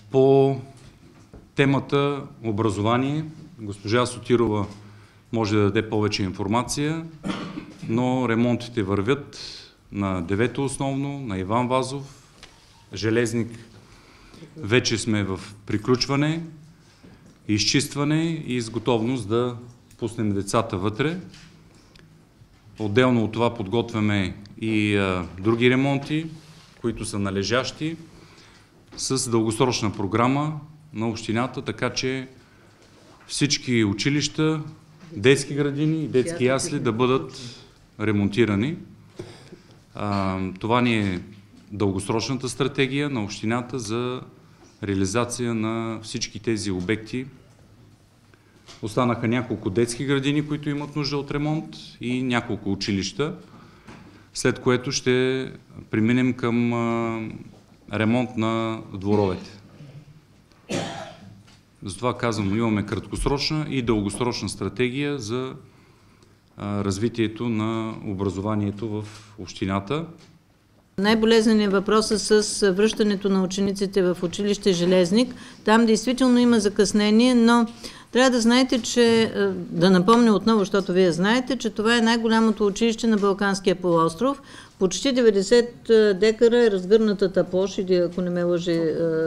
По темата образование, госпожа Сотирова може да даде повече информация, но ремонтите вървят на 9-то основно, на Иван Вазов, Железник. Вече сме в приключване, изчистване и с готовност да пуснем децата вътре. Отделно от това подготвяме и други ремонти, които са належащи, с дългосрочна програма на общината, така че всички училища, детски градини и детски ясли да бъдат ремонтирани. Това ни е дългосрочната стратегия на общината за реализация на всички тези обекти. Останаха няколко детски градини, които имат нужда от ремонт, и няколко училища, след което ще преминем към ремонт на дворовете. Затова казвам, имаме краткосрочна и дългосрочна стратегия за развитието на образованието в общината. Най-болезненият въпрос е с връщането на учениците в училище Железник. Там действително има закъснение, но трябва да знаете, че, да напомня отново, защото вие знаете, че това е най-голямото училище на Балканския полуостров. Почти 90 декара е разгърнатата площ, или ако не ме лъжи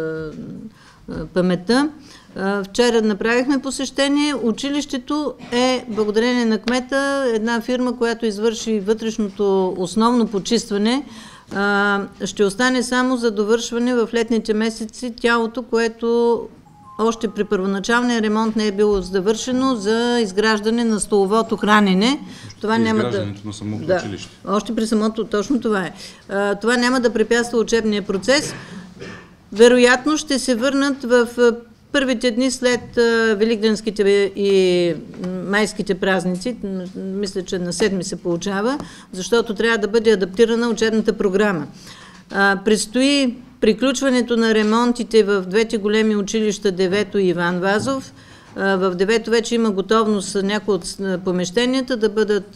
паметта. Вчера направихме посещение. Училището е, благодарение на кмета, една фирма, която извърши вътрешното основно почистване. Ще остане само за довършване в летните месеци тялото, което още при първоначалния ремонт не е било завършено, за изграждане на столовото хранене. Това няма на самото училище. Още при самото, точно това е. Това няма да препятства учебния процес. Вероятно ще се върнат в първите дни след великденските и майските празници. Мисля, че на 7 се получава, защото трябва да бъде адаптирана учебната програма. Предстои приключването на ремонтите в двете големи училища, 9-то и Иван Вазов. В 9-то вече има готовност някои от помещенията да бъдат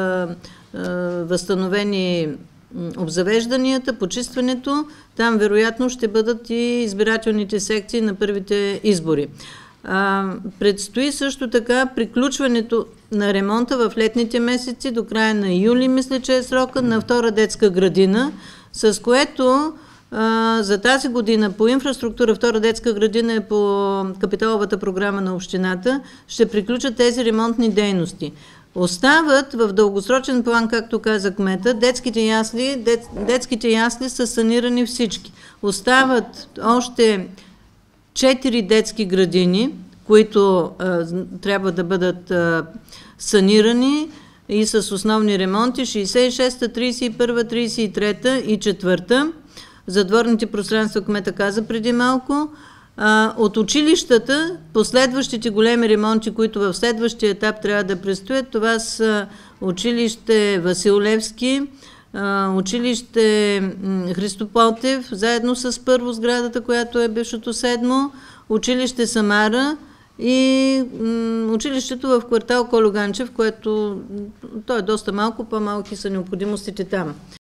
възстановени обзавежданията, почистването. Там вероятно ще бъдат и избирателните секции на първите избори. Предстои също така приключването на ремонта в летните месеци, до края на юли, мисля, че е срока, на втора детска градина, с което за тази година по инфраструктура втора детска градина е по капиталовата програма на общината, ще приключат тези ремонтни дейности. Остават в дългосрочен план, както каза кмета, детските ясли са санирани всички. Остават още 4 детски градини, които трябва да бъдат санирани и с основни ремонти, 66-та, 31-та, 33-та и 4-та. За дворните пространства кмета каза преди малко. От училищата, последващите големи ремонти, които в следващия етап трябва да предстоят, това са училище Васил Левски, училище Христо Ботев, заедно с първо сградата, която е бившото 7, училище Самара и училището в квартал Коло Ганчев, което то е доста малко, по-малки са необходимостите там.